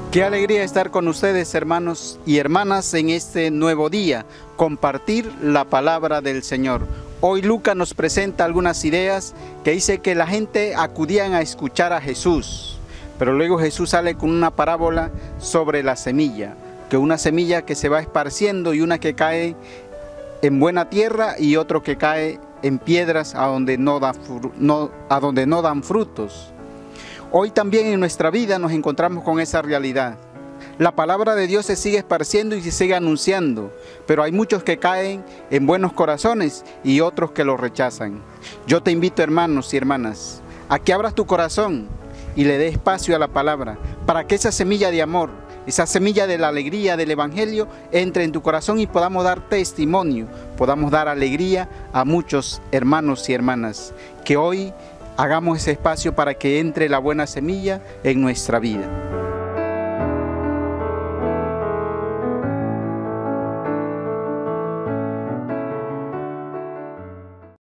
Qué alegría estar con ustedes, hermanos y hermanas, en este nuevo día, compartir la palabra del Señor. Hoy Lucas nos presenta algunas ideas que dice que la gente acudían a escuchar a Jesús, pero luego Jesús sale con una parábola sobre la semilla, que una semilla que se va esparciendo y una que cae en buena tierra y otro que cae en piedras a donde no dan frutos. Hoy también en nuestra vida nos encontramos con esa realidad. La palabra de Dios se sigue esparciendo y se sigue anunciando, pero hay muchos que caen en buenos corazones y otros que lo rechazan. Yo te invito, hermanos y hermanas, a que abras tu corazón y le dé espacio a la palabra, para que esa semilla de amor, esa semilla de la alegría del Evangelio entre en tu corazón y podamos dar testimonio, podamos dar alegría a muchos hermanos y hermanas. Que hoy hagamos ese espacio para que entre la buena semilla en nuestra vida.